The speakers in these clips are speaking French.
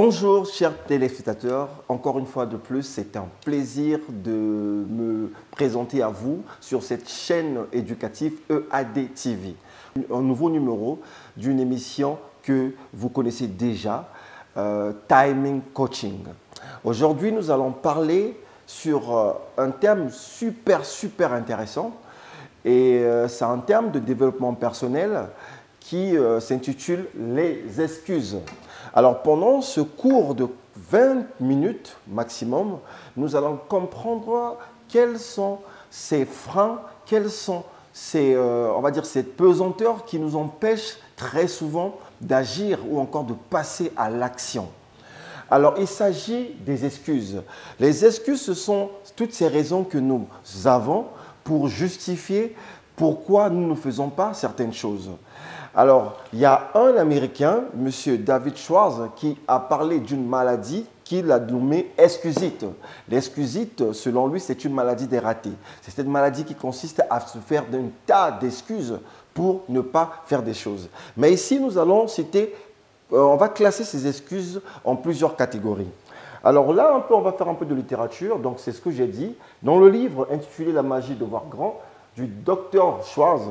Bonjour chers téléspectateurs, encore une fois de plus, c'est un plaisir de me présenter à vous sur cette chaîne éducative EAD TV. Un nouveau numéro d'une émission que vous connaissez déjà, Timing Coaching. Aujourd'hui, nous allons parler sur un thème super intéressant et c'est un thème de développement personnel qui s'intitule « Les excuses ». Alors, pendant ce cours de 20 minutes maximum, nous allons comprendre quels sont ces freins, quels sont ces, on va dire, ces pesanteurs qui nous empêchent très souvent d'agir ou encore de passer à l'action. Alors, il s'agit des excuses. Les excuses, ce sont toutes ces raisons que nous avons pour justifier pourquoi nous ne faisons pas certaines choses. Alors, il y a un Américain, M. David Schwartz, qui a parlé d'une maladie qu'il a nommée excusite. L'excusite, selon lui, c'est une maladie des ratés. C'est cette maladie qui consiste à se faire d'un tas d'excuses pour ne pas faire des choses. Mais ici, nous allons citer, on va classer ces excuses en plusieurs catégories. Alors là, on va faire un peu de littérature, donc c'est ce que j'ai dit. Dans le livre intitulé « La magie de voir grand » du docteur Schwartz,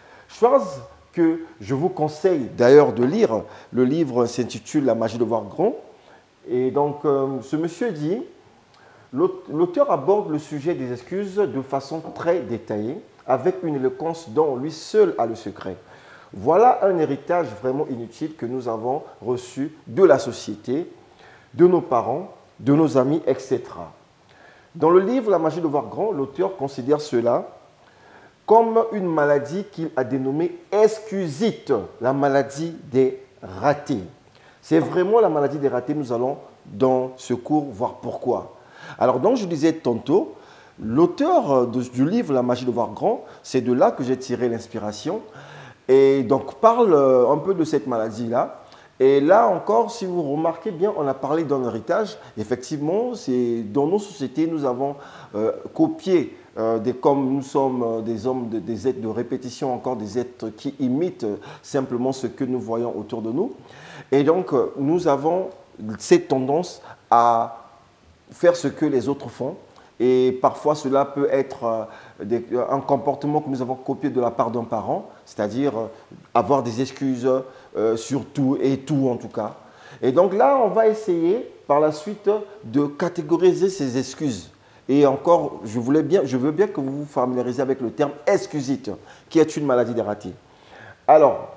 que je vous conseille d'ailleurs de lire. Le livre s'intitule « La magie de voir grand ». Et donc, ce monsieur dit, l'auteur aborde le sujet des excuses de façon très détaillée, avec une éloquence dont lui seul a le secret. Voilà un héritage vraiment inutile que nous avons reçu de la société, de nos parents, de nos amis, etc. Dans le livre « La magie de voir grand », l'auteur considère cela comme une maladie qu'il a dénommée excusite, la maladie des ratés. C'est vraiment la maladie des ratés, nous allons dans ce cours voir pourquoi. Alors donc je disais tantôt, l'auteur du livre La magie de voir grand, c'est de là que j'ai tiré l'inspiration et donc parle un peu de cette maladie-là. Et là encore, si vous remarquez bien, on a parlé d'un héritage. Effectivement, dans nos sociétés, nous avons copié, comme nous sommes des hommes, des êtres de répétition, encore des êtres qui imitent simplement ce que nous voyons autour de nous. Et donc, nous avons cette tendance à faire ce que les autres font. Et parfois, cela peut être un comportement que nous avons copié de la part d'un parent, c'est-à-dire avoir des excuses sur tout et tout en tout cas. Et donc là, on va essayer par la suite de catégoriser ces excuses. Et encore, je veux bien que vous vous familiarisez avec le terme excusite, qui est une maladie des ratés. Alors,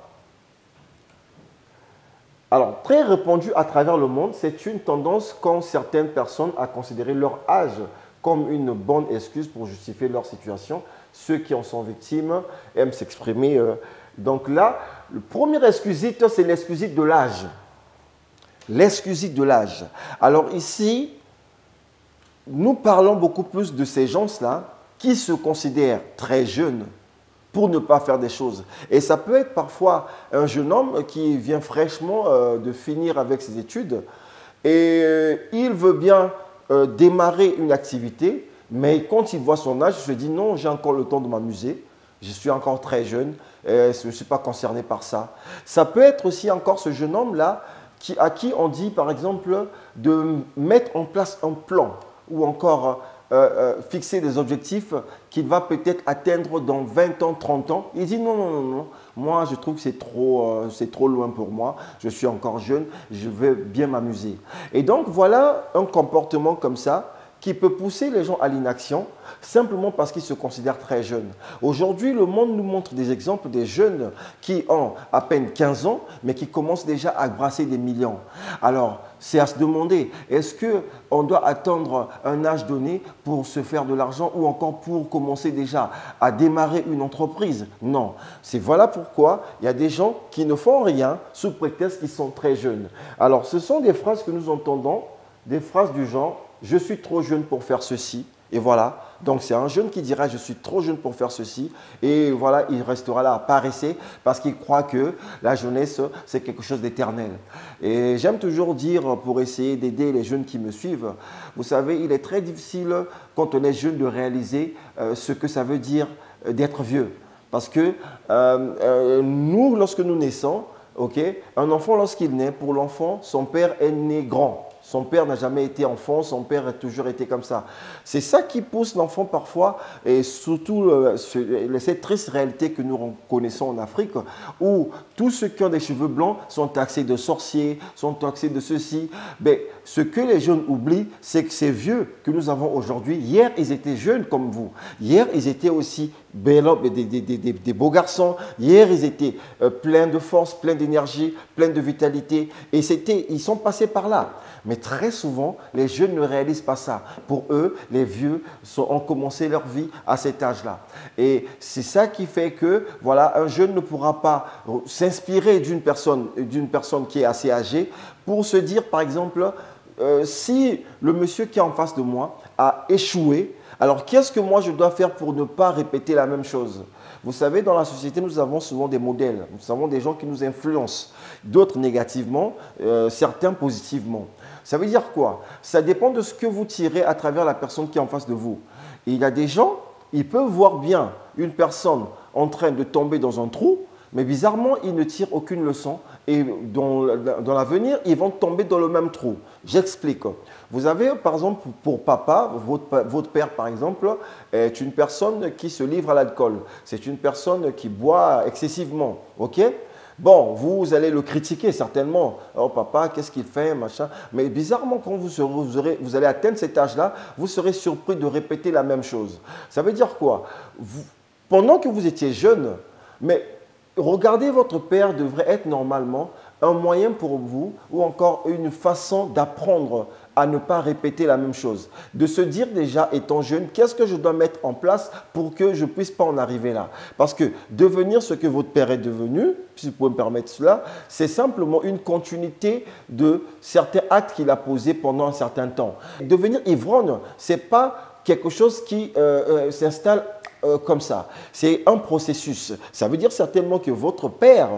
très répandue à travers le monde, c'est une tendance qu'ont certaines personnes à considérer leur âge comme une bonne excuse pour justifier leur situation. Ceux qui en sont victimes aiment s'exprimer. Donc là, le premier excusite, c'est l'excusite de l'âge. L'excusite de l'âge. Alors ici, nous parlons beaucoup plus de ces gens-là qui se considèrent très jeunes pour ne pas faire des choses. Et ça peut être parfois un jeune homme qui vient fraîchement de finir avec ses études et il veut bien démarrer une activité, mais quand il voit son âge, il se dit non, j'ai encore le temps de m'amuser, je suis encore très jeune, je ne suis pas concerné par ça. Ça peut être aussi encore ce jeune homme-là à qui on dit par exemple de mettre en place un plan ou encore fixer des objectifs qu'il va peut-être atteindre dans 20 ans, 30 ans. Il dit non, moi je trouve que c'est trop loin pour moi, je suis encore jeune, je veux bien m'amuser. Et donc voilà un comportement comme ça qui peut pousser les gens à l'inaction simplement parce qu'ils se considèrent très jeunes. Aujourd'hui, le monde nous montre des exemples des jeunes qui ont à peine 15 ans, mais qui commencent déjà à brasser des millions. Alors, c'est à se demander, est-ce qu'on doit attendre un âge donné pour se faire de l'argent ou encore pour commencer déjà à démarrer une entreprise? Non. Voilà pourquoi il y a des gens qui ne font rien sous prétexte qu'ils sont très jeunes. Alors, ce sont des phrases que nous entendons, des phrases du genre « je suis trop jeune pour faire ceci ». Et voilà, donc c'est un jeune qui dira « je suis trop jeune pour faire ceci » et voilà, il restera là à paresser parce qu'il croit que la jeunesse, c'est quelque chose d'éternel. Et j'aime toujours dire, pour essayer d'aider les jeunes qui me suivent, vous savez, il est très difficile quand on est jeune de réaliser ce que ça veut dire d'être vieux. Parce que nous, lorsque nous naissons, ok? Un enfant, lorsqu'il naît, pour l'enfant, son père est né grand. Son père n'a jamais été enfant, son père a toujours été comme ça. C'est ça qui pousse l'enfant parfois, et surtout cette triste réalité que nous connaissons en Afrique, où tous ceux qui ont des cheveux blancs sont taxés de sorciers, sont taxés de ceci. Mais ce que les jeunes oublient, c'est que ces vieux que nous avons aujourd'hui, hier, ils étaient jeunes comme vous. Hier, ils étaient aussi des beaux garçons. Hier, ils étaient pleins de force, pleins d'énergie, pleins de vitalité. Et ils sont passés par là. Mais très souvent, les jeunes ne réalisent pas ça. Pour eux, les vieux ont commencé leur vie à cet âge-là. Et c'est ça qui fait que, voilà, un jeune ne pourra pas s'inspirer d'une personne qui est assez âgée pour se dire, par exemple, si le monsieur qui est en face de moi a échoué, alors qu'est-ce que moi je dois faire pour ne pas répéter la même chose? Vous savez, dans la société, nous avons souvent des modèles. Nous avons des gens qui nous influencent, d'autres négativement, certains positivement. Ça veut dire quoi? Ça dépend de ce que vous tirez à travers la personne qui est en face de vous. Et il y a des gens, ils peuvent voir bien une personne en train de tomber dans un trou, mais bizarrement, ils ne tirent aucune leçon. Et dans l'avenir, ils vont tomber dans le même trou. J'explique. Vous avez, par exemple, pour papa, votre père, par exemple, est une personne qui se livre à l'alcool. C'est une personne qui boit excessivement. OK? Bon, vous allez le critiquer certainement. Oh papa, qu'est-ce qu'il fait, machin. Mais bizarrement, quand vous allez atteindre cet âge-là, vous serez surpris de répéter la même chose. Ça veut dire quoi? Pendant que vous étiez jeune, mais regardez, votre père devrait être normalement un moyen pour vous ou encore une façon d'apprendre à ne pas répéter la même chose. De se dire déjà, étant jeune, qu'est-ce que je dois mettre en place pour que je ne puisse pas en arriver là? Parce que devenir ce que votre père est devenu, si vous pouvez me permettre cela, c'est simplement une continuité de certains actes qu'il a posés pendant un certain temps. Devenir ivrogne, ce n'est pas quelque chose qui s'installe comme ça. C'est un processus. Ça veut dire certainement que votre père,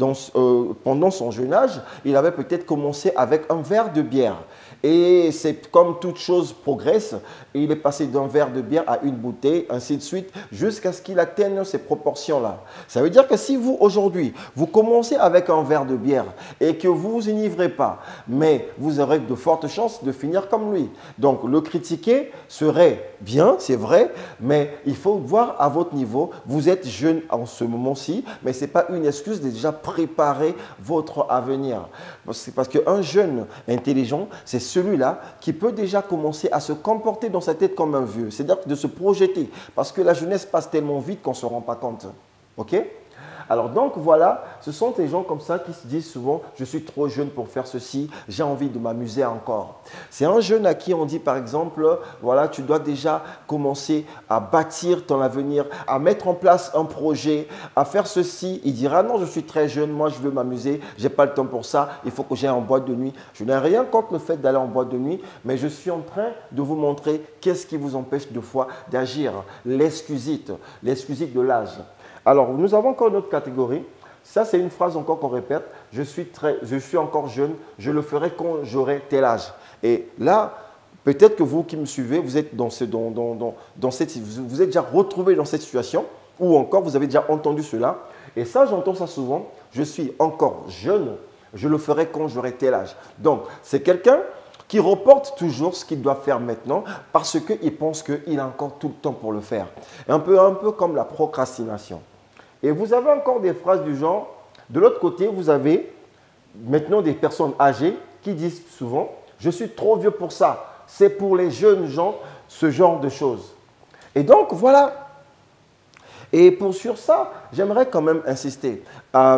pendant son jeune âge, il avait peut-être commencé avec un verre de bière. Et c'est comme toute chose progresse, et il est passé d'un verre de bière à une bouteille, ainsi de suite, jusqu'à ce qu'il atteigne ces proportions-là. Ça veut dire que si vous, aujourd'hui, vous commencez avec un verre de bière et que vous vous enivrez pas, mais vous aurez de fortes chances de finir comme lui. Donc, le critiquer serait bien, c'est vrai, mais il faut voir à votre niveau. Vous êtes jeune en ce moment-ci, mais ce n'est pas une excuse de déjà préparer votre avenir. C'est parce qu'un jeune intelligent, c'est celui-là qui peut déjà commencer à se comporter dans sa tête comme un vieux. C'est-à-dire de se projeter. Parce que la jeunesse passe tellement vite qu'on ne se rend pas compte. OK? Alors donc voilà, ce sont des gens comme ça qui se disent souvent « je suis trop jeune pour faire ceci, j'ai envie de m'amuser encore ». C'est un jeune à qui on dit par exemple « voilà, tu dois déjà commencer à bâtir ton avenir, à mettre en place un projet, à faire ceci ». Il dira « non, je suis très jeune, moi je veux m'amuser, je n'ai pas le temps pour ça, il faut que j'aille en boîte de nuit ». Je n'ai rien contre le fait d'aller en boîte de nuit, mais je suis en train de vous montrer qu'est-ce qui vous empêche de fois d'agir. L'excusite de l'âge. Alors, nous avons encore une autre catégorie. Ça, c'est une phrase encore qu'on répète. Je suis encore jeune, je le ferai quand j'aurai tel âge. Et là, peut-être que vous qui me suivez, vous êtes, vous êtes déjà retrouvé dans cette situation ou encore vous avez déjà entendu cela. Et ça, j'entends ça souvent. Je suis encore jeune, je le ferai quand j'aurai tel âge. Donc, c'est quelqu'un qui reporte toujours ce qu'il doit faire maintenant parce qu'il pense qu'il a encore tout le temps pour le faire. Un peu comme la procrastination. Et vous avez encore des phrases du genre, de l'autre côté, vous avez maintenant des personnes âgées qui disent souvent « je suis trop vieux pour ça, c'est pour les jeunes gens, ce genre de choses ». Et donc, voilà. Et sur ça, j'aimerais quand même insister. Là,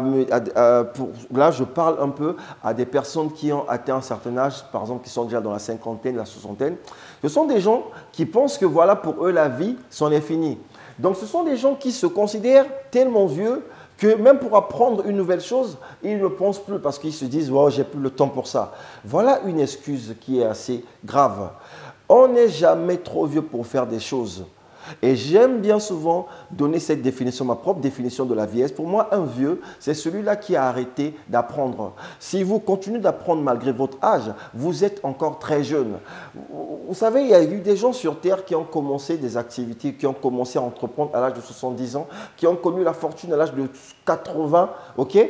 je parle un peu à des personnes qui ont atteint un certain âge, par exemple, qui sont déjà dans la cinquantaine, la soixantaine. Ce sont des gens qui pensent que voilà, pour eux, la vie, c'en est fini. Donc, ce sont des gens qui se considèrent tellement vieux que même pour apprendre une nouvelle chose, ils ne pensent plus parce qu'ils se disent wow, « j'ai plus le temps pour ça ». Voilà une excuse qui est assez grave. On n'est jamais trop vieux pour faire des choses. Et j'aime bien souvent donner cette définition, ma propre définition de la vieillesse. Pour moi, un vieux, c'est celui-là qui a arrêté d'apprendre. Si vous continuez d'apprendre malgré votre âge, vous êtes encore très jeune. Vous savez, il y a eu des gens sur Terre qui ont commencé des activités, qui ont commencé à entreprendre à l'âge de 70 ans, qui ont connu la fortune à l'âge de 80, ok?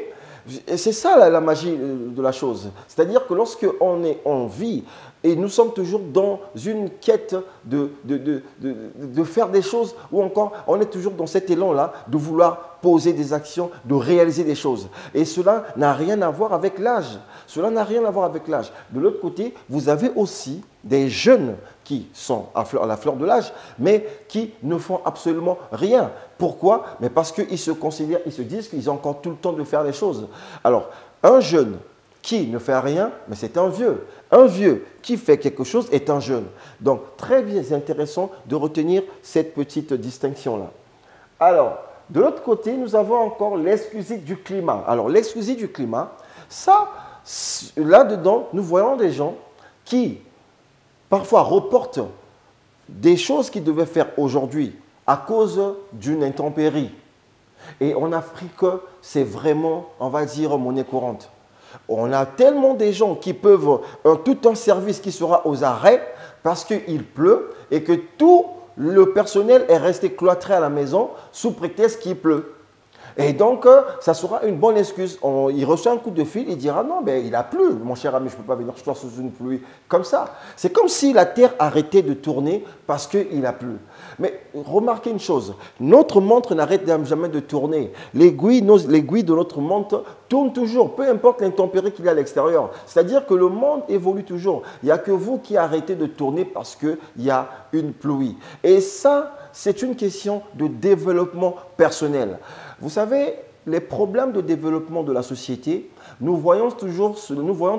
Et c'est ça la magie de la chose. C'est-à-dire que lorsque on est en vie et nous sommes toujours dans une quête de faire des choses, ou encore on est toujours dans cet élan-là de vouloir poser des actions, de réaliser des choses. Et cela n'a rien à voir avec l'âge. Cela n'a rien à voir avec l'âge. De l'autre côté, vous avez aussi des jeunes qui sont à la fleur de l'âge, mais qui ne font absolument rien. Pourquoi? Mais parce qu'ils se considèrent, ils se disent qu'ils ont encore tout le temps de faire les choses. Alors, un jeune qui ne fait rien, mais c'est un vieux. Un vieux qui fait quelque chose est un jeune. Donc, très bien, c'est intéressant de retenir cette petite distinction-là. Alors, de l'autre côté, nous avons encore l'exclusif du climat. Alors, l'exclusif du climat, ça, là-dedans, nous voyons des gens qui, parfois, reportent des choses qu'ils devaient faire aujourd'hui à cause d'une intempérie. Et en Afrique, c'est vraiment, on va dire, monnaie courante. On a tellement des gens qui peuvent, tout un service qui sera aux arrêts parce qu'il pleut et que tout le personnel est resté cloîtré à la maison sous prétexte qu'il pleut. Et donc, ça sera une bonne excuse. Il reçoit un coup de fil, il dira non, mais il a plu, mon cher ami, je ne peux pas venir soir sous une pluie comme ça. C'est comme si la Terre arrêtait de tourner parce qu'il a plu. Mais remarquez une chose, notre montre n'arrête jamais de tourner. L'aiguille de notre montre tourne toujours, peu importe l'intempérie qu'il y a à l'extérieur. C'est-à-dire que le monde évolue toujours. Il n'y a que vous qui arrêtez de tourner parce qu'il y a une pluie. Et ça, c'est une question de développement personnel. Vous savez, les problèmes de développement de la société, nous voyons toujours ce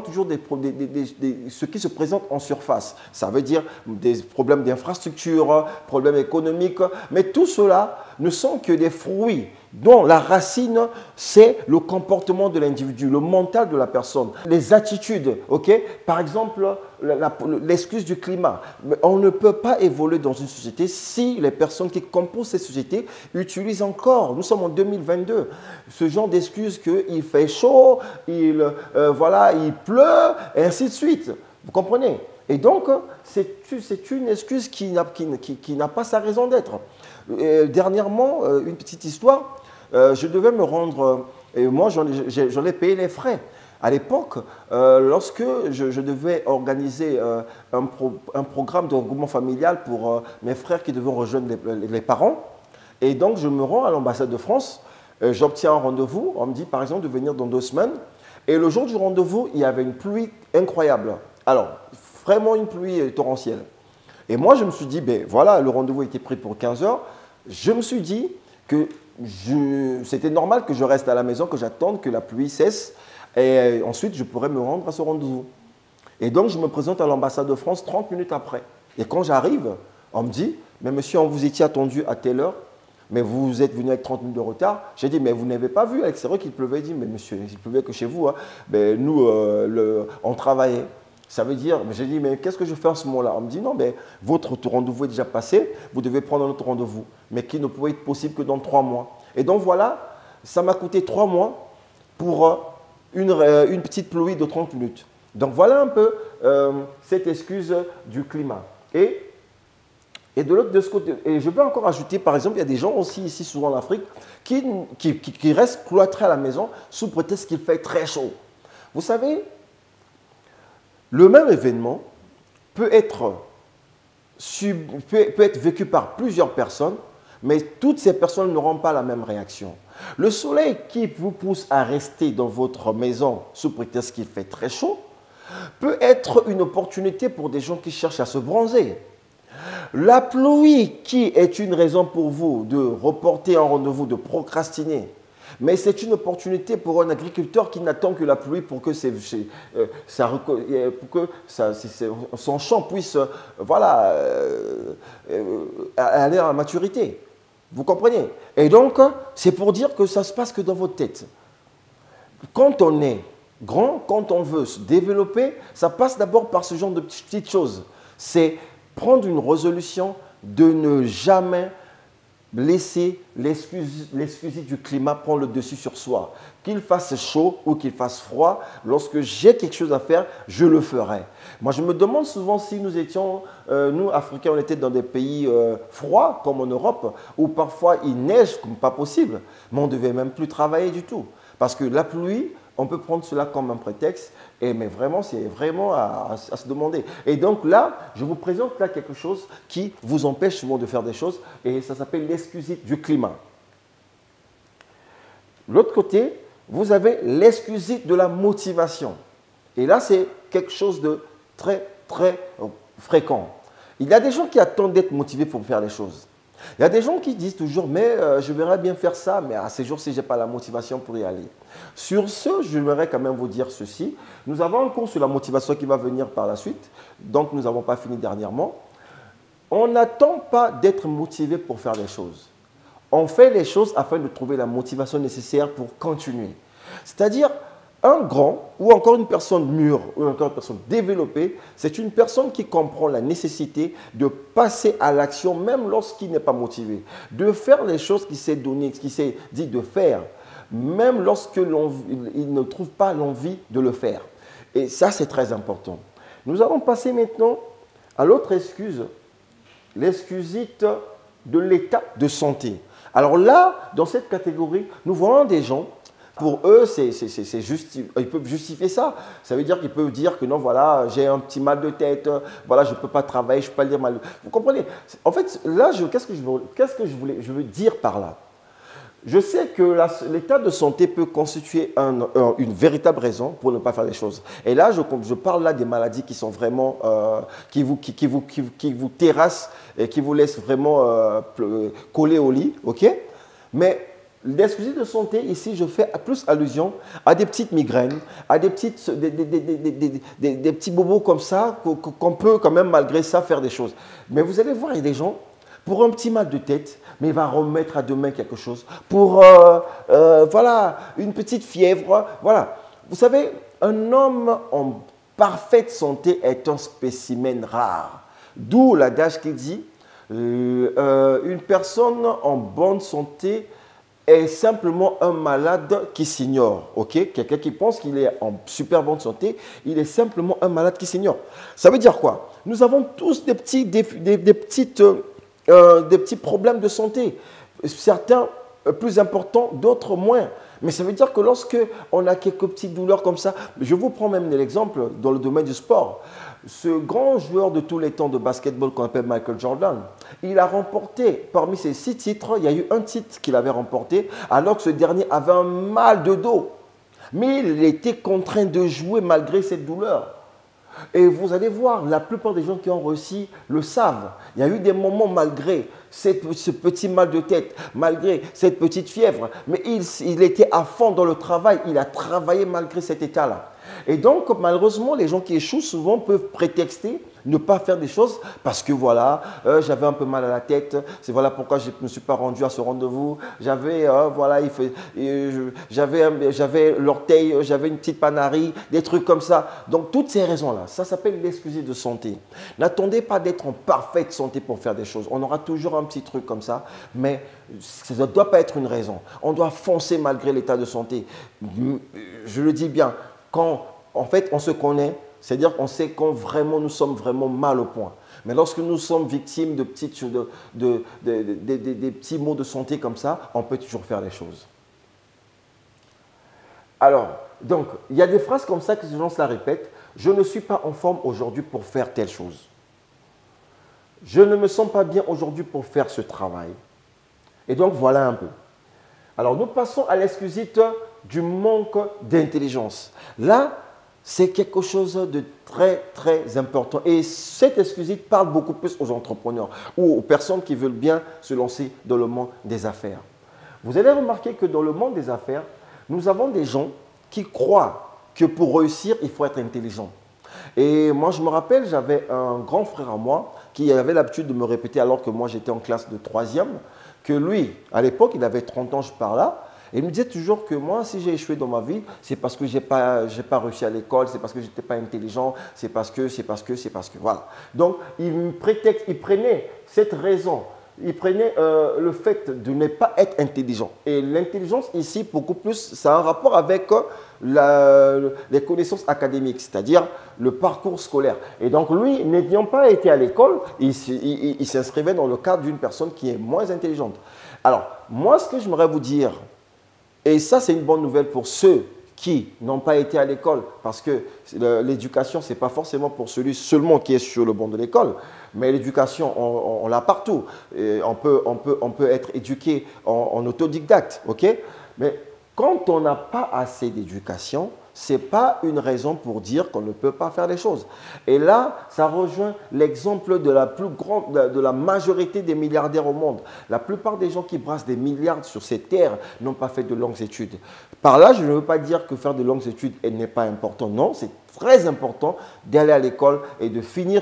qui se présente en surface. Ça veut dire des problèmes d'infrastructure, problèmes économiques, mais tout cela ne sont que des fruits dont la racine, c'est le comportement de l'individu, le mental de la personne, les attitudes. Okay? Par exemple, l'excuse du climat. On ne peut pas évoluer dans une société si les personnes qui composent cette société utilisent encore, nous sommes en 2022, ce genre d'excuse qu'il fait chaud, il pleut, et ainsi de suite. Vous comprenez? Et donc, c'est une excuse qui n'a pas sa raison d'être. Dernièrement, une petite histoire, je devais me rendre, et moi j'en ai payé les frais. À l'époque, lorsque je devais organiser un programme de regroupement familial pour mes frères qui devaient rejoindre les parents, et donc je me rends à l'ambassade de France, j'obtiens un rendez-vous, on me dit par exemple de venir dans 2 semaines, et le jour du rendez-vous, il y avait une pluie incroyable. Alors, vraiment une pluie torrentielle. Et moi, je me suis dit, ben voilà, le rendez-vous était pris pour 15 heures. Je me suis dit que c'était normal que je reste à la maison, que j'attende que la pluie cesse. Et ensuite, je pourrais me rendre à ce rendez-vous. Et donc, je me présente à l'ambassade de France 30 minutes après. Et quand j'arrive, on me dit, mais monsieur, on vous étiez attendu à telle heure, mais vous êtes venu avec 30 minutes de retard. J'ai dit, mais vous n'avez pas vu à l'extérieur qu'il pleuvait? Il dit, mais monsieur, il pleuvait que chez vous. Hein. Ben, nous, on travaillait. Ça veut dire, j'ai dit, mais qu'est-ce que je fais en ce moment-là? On me dit, non, mais votre rendez-vous est déjà passé, vous devez prendre un autre rendez-vous, mais qui ne pouvait être possible que dans 3 mois. Et donc voilà, ça m'a coûté 3 mois pour une petite pluie de 30 minutes. Donc voilà un peu cette excuse du climat. Et de ce côté, et je peux encore ajouter, par exemple, il y a des gens aussi ici, souvent en Afrique, qui restent cloîtrés à la maison sous prétexte qu'il fait très chaud. Vous savez, le même événement peut être vécu par plusieurs personnes, mais toutes ces personnes n'auront pas la même réaction. Le soleil qui vous pousse à rester dans votre maison sous prétexte qu'il fait très chaud peut être une opportunité pour des gens qui cherchent à se bronzer. La pluie qui est une raison pour vous de reporter un rendez-vous, de procrastiner, mais c'est une opportunité pour un agriculteur qui n'attend que la pluie pour que son champ puisse aller à la maturité. Vous comprenez? Et donc, c'est pour dire que ça ne se passe que dans votre tête. Quand on est grand, quand on veut se développer, ça passe d'abord par ce genre de petites choses. C'est prendre une résolution de ne jamais laisser l'excuse du climat prendre le dessus sur soi. Qu'il fasse chaud ou qu'il fasse froid, lorsque j'ai quelque chose à faire, je le ferai. Moi, je me demande souvent si nous étions, nous, Africains, on était dans des pays froids, comme en Europe, où parfois il neige comme pas possible, mais on ne devait même plus travailler du tout. Parce que la pluie, on peut prendre cela comme un prétexte, mais vraiment, c'est vraiment à se demander. Et donc là, je vous présente là quelque chose qui vous empêche souvent de faire des choses, et ça s'appelle l'excusite du climat. L'autre côté, vous avez l'excusite de la motivation. Et là, c'est quelque chose de très, très fréquent. Il y a des gens qui attendent d'être motivés pour faire les choses. Il y a des gens qui disent toujours, mais je verrais bien faire ça, mais à ces jours-ci, je n'ai pas la motivation pour y aller. Sur ce, je voudrais quand même vous dire ceci. Nous avons un cours sur la motivation qui va venir par la suite, donc nous n'avons pas fini dernièrement. On n'attend pas d'être motivé pour faire les choses. On fait les choses afin de trouver la motivation nécessaire pour continuer. C'est-à-dire, un grand ou encore une personne mûre ou encore une personne développée, c'est une personne qui comprend la nécessité de passer à l'action même lorsqu'il n'est pas motivé, de faire les choses qu'il s'est donné, qu'il s'est dit de faire, même lorsqu'il ne trouve pas l'envie de le faire. Et ça, c'est très important. Nous allons passer maintenant à l'autre excuse, l'excusite de l'état de santé. Alors là, dans cette catégorie, nous voyons des gens. Pour eux, ils peuvent justifier ça. Ça veut dire qu'ils peuvent dire que non, voilà, j'ai un petit mal de tête, voilà, je ne peux pas travailler, je ne peux pas lire mal. Vous comprenez? En fait, là, qu'est-ce que je veux dire par là? Je sais que l'état de santé peut constituer une véritable raison pour ne pas faire les choses. Et là, je parle là des maladies qui sont vraiment, qui vous terrassent et qui vous laissent vraiment coller au lit, ok? Mais l'excusite de santé, ici, je fais plus allusion à des petites migraines, à des petits bobos comme ça, qu'on peut quand même malgré ça faire des choses. Mais vous allez voir, il y a des gens, pour un petit mal de tête, mais il va remettre à demain quelque chose. Pour, voilà, une petite fièvre, voilà. Vous savez, un homme en parfaite santé est un spécimen rare. D'où l'adage qui dit, une personne en bonne santé est simplement un malade qui s'ignore. Okay? Quelqu'un qui pense qu'il est en super bonne santé, il est simplement un malade qui s'ignore. Ça veut dire quoi? Nous avons tous des petits problèmes de santé. Certains plus importants, d'autres moins. Mais ça veut dire que lorsque on a quelques petites douleurs comme ça, je vous prends même l'exemple dans le domaine du sport. Ce grand joueur de tous les temps de basketball qu'on appelle Michael Jordan, il a remporté, parmi ses 6 titres, il y a eu un titre qu'il avait remporté, alors que ce dernier avait un mal de dos. Mais il était contraint de jouer malgré cette douleur. Et vous allez voir, la plupart des gens qui ont réussi le savent. Il y a eu des moments malgré ce petit mal de tête, malgré cette petite fièvre, mais il était à fond dans le travail, il a travaillé malgré cet état-là. Et donc, malheureusement, les gens qui échouent souvent peuvent prétexter ne pas faire des choses parce que voilà, j'avais un peu mal à la tête, c'est voilà pourquoi je ne me suis pas rendu à ce rendez-vous, j'avais voilà, j'avais l'orteil, j'avais une petite panarie, des trucs comme ça. Donc, toutes ces raisons-là, ça s'appelle l'excusite de santé. N'attendez pas d'être en parfaite santé pour faire des choses. On aura toujours un petit truc comme ça, mais ça ne doit pas être une raison. On doit foncer malgré l'état de santé. Je le dis bien, quand en fait on se connaît, c'est-à-dire qu'on sait quand vraiment nous sommes vraiment mal au point. Mais lorsque nous sommes victimes de des petits maux de santé comme ça, on peut toujours faire les choses. Alors, donc, il y a des phrases comme ça que les gens se la répètent. Je ne suis pas en forme aujourd'hui pour faire telle chose. Je ne me sens pas bien aujourd'hui pour faire ce travail. Et donc, voilà un peu. Alors, nous passons à l'excusite du manque d'intelligence. Là, c'est quelque chose de très, très important. Et cette excusite parle beaucoup plus aux entrepreneurs ou aux personnes qui veulent bien se lancer dans le monde des affaires. Vous allez remarquer que dans le monde des affaires, nous avons des gens qui croient que pour réussir, il faut être intelligent. Et moi, je me rappelle, j'avais un grand frère à moi qui avait l'habitude de me répéter, alors que moi, j'étais en classe de 3e, que lui, à l'époque, il avait 30 ans, je par là, et il me disait toujours que moi, si j'ai échoué dans ma vie, c'est parce que je n'ai pas réussi à l'école, c'est parce que je n'étais pas intelligent, c'est parce que, voilà. Donc, il prenait cette raison, il prenait le fait de ne pas être intelligent. Et l'intelligence ici, beaucoup plus, ça a un rapport avec les connaissances académiques, c'est-à-dire le parcours scolaire. Et donc, lui, n'ayant pas été à l'école, il s'inscrivait dans le cadre d'une personne qui est moins intelligente. Alors, moi, ce que j'aimerais vous dire, Et ça, c'est une bonne nouvelle pour ceux qui n'ont pas été à l'école, parce que l'éducation, ce n'est pas forcément pour celui seulement qui est sur le banc de l'école, mais l'éducation, on l'a partout. Et on peut être éduqué en autodidacte, ok? Mais quand on n'a pas assez d'éducation, ce n'est pas une raison pour dire qu'on ne peut pas faire les choses. Et là, ça rejoint l'exemple de la majorité des milliardaires au monde. La plupart des gens qui brassent des milliards sur cette terre n'ont pas fait de longues études. Par là, je ne veux pas dire que faire de longues études n'est pas important. Non, c'est très important d'aller à l'école et de finir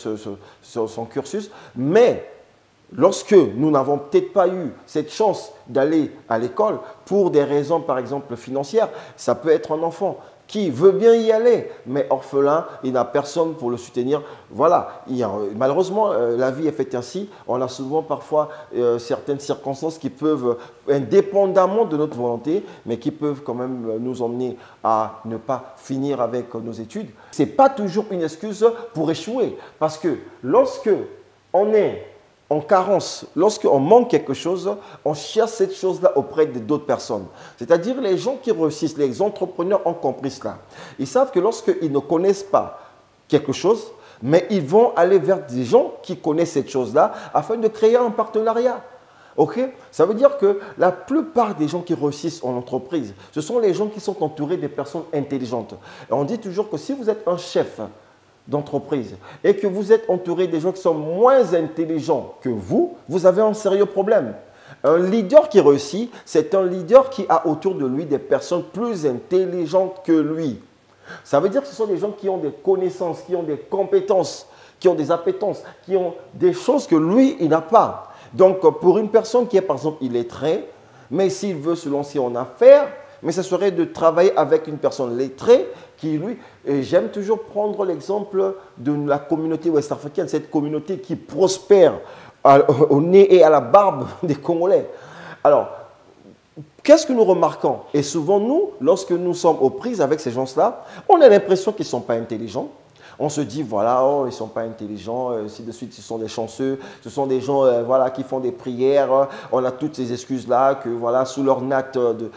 son cursus. Mais lorsque nous n'avons peut-être pas eu cette chance d'aller à l'école pour des raisons, par exemple, financières, ça peut être un enfant qui veut bien y aller, mais orphelin, il n'a personne pour le soutenir. Voilà, malheureusement, la vie est faite ainsi. On a souvent parfois certaines circonstances qui peuvent, indépendamment de notre volonté, mais qui peuvent quand même nous emmener à ne pas finir avec nos études. Ce n'est pas toujours une excuse pour échouer, parce que lorsque on est en carence, lorsqu'on manque quelque chose, on cherche cette chose-là auprès d'autres personnes. C'est-à-dire les gens qui réussissent, les entrepreneurs ont compris cela. Ils savent que lorsqu'ils ne connaissent pas quelque chose, mais ils vont aller vers des gens qui connaissent cette chose-là afin de créer un partenariat. Ok? Ça veut dire que la plupart des gens qui réussissent en entreprise, ce sont les gens qui sont entourés des personnes intelligentes. Et on dit toujours que si vous êtes un chef d'entreprise et que vous êtes entouré des gens qui sont moins intelligents que vous, vous avez un sérieux problème. Un leader qui réussit, c'est un leader qui a autour de lui des personnes plus intelligentes que lui. Ça veut dire que ce sont des gens qui ont des connaissances, qui ont des compétences, qui ont des appétences, qui ont des choses que lui, il n'a pas. Donc, pour une personne qui est, par exemple, illettrée, mais s'il veut se lancer en affaires, mais ce serait de travailler avec une personne lettrée qui, lui, et j'aime toujours prendre l'exemple de la communauté ouest-africaine, cette communauté qui prospère au nez et à la barbe des Congolais. Alors, qu'est-ce que nous remarquons? Et souvent, nous, lorsque nous sommes aux prises avec ces gens-là, on a l'impression qu'ils ne sont pas intelligents. On se dit, voilà, oh, ils ne sont pas intelligents, ainsi de suite, ils sont des chanceux, ce sont des gens voilà, qui font des prières, on a toutes ces excuses-là, que voilà, sous leur natte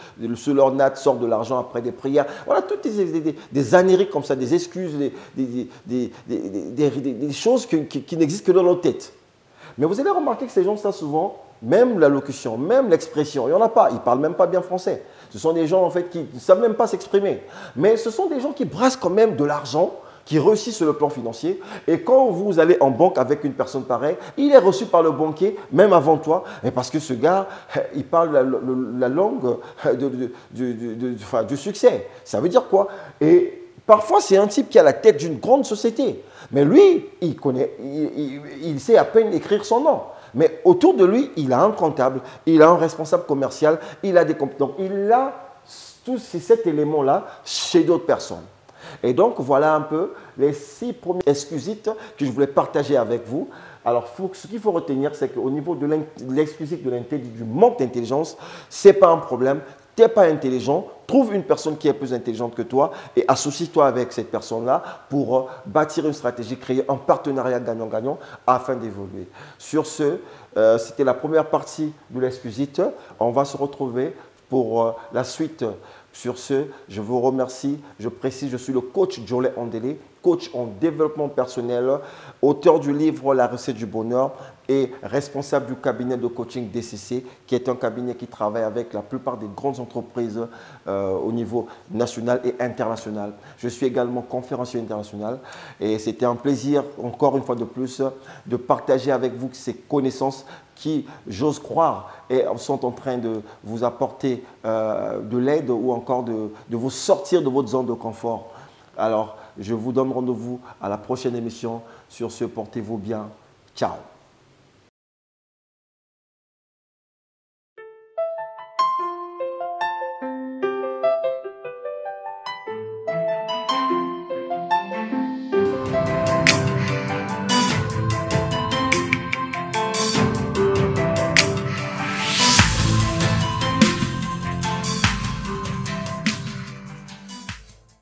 sort de l'argent après des prières. Voilà, toutes des âneries comme ça, des excuses, des choses qui n'existent que dans nos têtes. Mais vous allez remarquer que ces gens-là, souvent, même l'allocution, même l'expression, il n'y en a pas, ils ne parlent même pas bien français. Ce sont des gens, en fait, qui ne savent même pas s'exprimer. Mais ce sont des gens qui brassent quand même de l'argent, qui réussit sur le plan financier. Et quand vous allez en banque avec une personne pareille, il est reçu par le banquier, même avant toi, et parce que ce gars, il parle la langue du succès. Ça veut dire quoi? Et parfois, c'est un type qui a la tête d'une grande société. Mais lui, il sait à peine écrire son nom. Mais autour de lui, il a un comptable, il a un responsable commercial, il a des compétences. Il a tous ces 7 éléments-là chez d'autres personnes. Et donc, voilà un peu les 6 premiers excusites que je voulais partager avec vous. Alors, ce qu'il faut retenir, c'est qu'au niveau de l'excusite du manque d'intelligence, ce n'est pas un problème. Tu n'es pas intelligent, trouve une personne qui est plus intelligente que toi et associe-toi avec cette personne-là pour bâtir une stratégie, créer un partenariat gagnant-gagnant afin d'évoluer. Sur ce, c'était la première partie de l'excusite. On va se retrouver pour la suite. Sur ce, je vous remercie. Je précise, je suis le coach Jolet Andélé, coach en développement personnel, auteur du livre La recette du bonheur et responsable du cabinet de coaching DCC, qui est un cabinet qui travaille avec la plupart des grandes entreprises au niveau national et international. Je suis également conférencier international et c'était un plaisir, encore une fois de plus, de partager avec vous ces connaissances qui, j'ose croire, sont en train de vous apporter de l'aide ou encore de vous sortir de votre zone de confort. Alors, je vous donne rendez-vous à la prochaine émission. Sur ce, portez-vous bien. Ciao.